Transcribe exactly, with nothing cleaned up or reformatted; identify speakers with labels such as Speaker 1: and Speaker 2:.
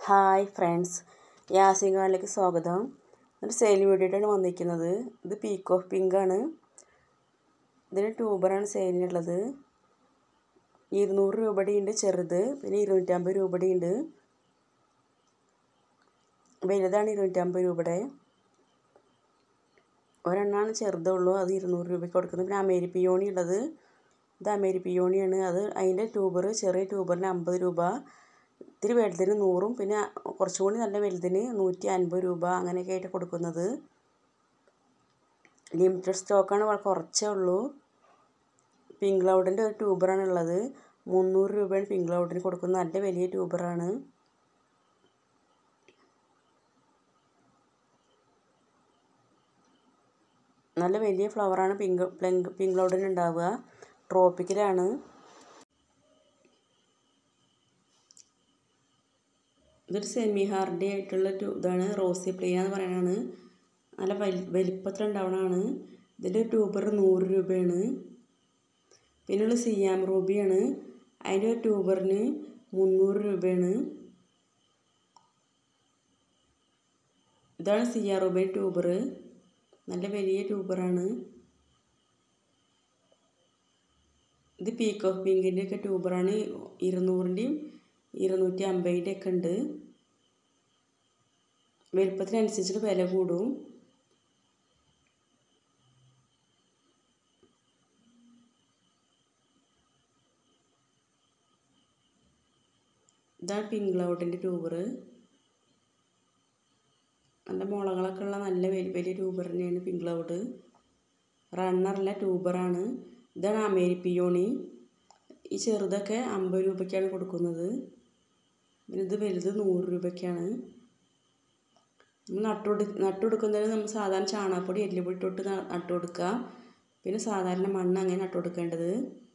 Speaker 1: Hi friends, Yasin ഗാർഡനിലേക്ക് സ്വാഗതം. ഒരു sale വീഡിയോയിട്ടാണ് വന്നിരിക്കുന്നത്. ഇത് പീക്ക് ഓഫ് പിങ്ക് ആണ്. ഇതിന് ട്യൂബറാണ് സെയിലിനുള്ളത്. ഇരുന്നൂറ് രൂപയുടെ ഉണ്ട് ചെറുത്, പിന്നെ ഇരുന്നൂറ്റമ്പത് രൂപയുടെ ഉണ്ട്. വലുതാണ് ഇരുന്നൂറ്റമ്പത് രൂപയുടെ. ഒരെണ്ണമാണ് ചെറുതുള്ളൂ, അത് ഇരുന്നൂറ് രൂപയ്ക്ക് കൊടുക്കുന്നത്. പിന്നെ അമേരി പിയോണി ഉള്ളത്, ഇത് അമേരി പിയോണിയാണ്. അത് അതിൻ്റെ ട്യൂബർ ചെറിയ ട്യൂബറിന് അമ്പത് രൂപ, ഇത്തിരി വലുതിന് നൂറും, പിന്നെ കുറച്ചും കൂടി നല്ല വലുതിന് നൂറ്റി അൻപത് രൂപ അങ്ങനെയൊക്കെ ആയിട്ട് കൊടുക്കുന്നത്. ലിമിറ്റഡ് സ്റ്റോക്കാണ്, കുറച്ചേ ഉള്ളൂ. പിങ്ക് ക്ലൗഡിൻ്റെ ഒരു ട്യൂബറാണ് ഉള്ളത്. മുന്നൂറ് രൂപയാണ് പിങ്ക് ക്ലൗഡിന് കൊടുക്കുന്നത്. നല്ല വലിയ ട്യൂബറാണ്. നല്ല വലിയ ഫ്ലവറാണ് പിങ്ക് പിങ്ക് ക്ലൗഡിന് ഉണ്ടാവുക. ട്രോപ്പിക്കലാണ്. ഇതൊരു സെമി ഹാർഡി ആയിട്ടുള്ള ഇതാണ്. റോസി പ്ലിയ എന്ന് പറയുന്നതാണ്. നല്ല വലി വലിപ്പത്തിലുണ്ടാവണതാണ്. ഇതിൻ്റെ ട്യൂബർ നൂറ് രൂപയാണ്. പിന്നെയുള്ള സിയാം റൂബിയാണ്. അതിൻ്റെ ഒരു ട്യൂബറിന് മുന്നൂറ് രൂപയാണ്. ഇതാണ് സിയാം റൂബി ട്യൂബർ. നല്ല വലിയ ട്യൂബറാണ്. ഇത് പീക്ക് ഓഫ് പിങ്കിൻ്റെ ഒക്കെ ട്യൂബറാണ്. ഇരുന്നൂറിൻ്റെയും ഇരുന്നൂറ്റി അമ്പതിൻ്റെ ഒക്കെ ഉണ്ട്. വലുപ്പത്തിനനുസരിച്ചിട്ട് വില കൂടും. ഇതാണ് പിങ്ക് ക്ലൗഡിൻ്റെ ട്യൂബർ. നല്ല മുളകളൊക്കെ ഉള്ള നല്ല വലിയ വലിയ ട്യൂബർ തന്നെയാണ് പിങ്ക് ക്ലൗഡ്. റണ്ണറല്ല, ട്യൂബറാണ്. ഇതാണ് അമേരി പിയോണി. ഈ ചെറുതൊക്കെ അമ്പത് രൂപയ്ക്കാണ് കൊടുക്കുന്നത്. പിന്നെ ഇത് വലുത് നൂറ് രൂപയ്ക്കാണ്. നമ്മൾ നട്ടുകൊടു നട്ടുകൊടുക്കുന്നതിന് നമ്മൾ സാധാരണ ചാണകപ്പൊടി എല്ലുപൊടി ഇട്ടിട്ട് നട്ടുകൊടുക്കുക. പിന്നെ സാധാരണ മണ്ണ് അങ്ങനെ നട്ടുകൊടുക്കേണ്ടത്.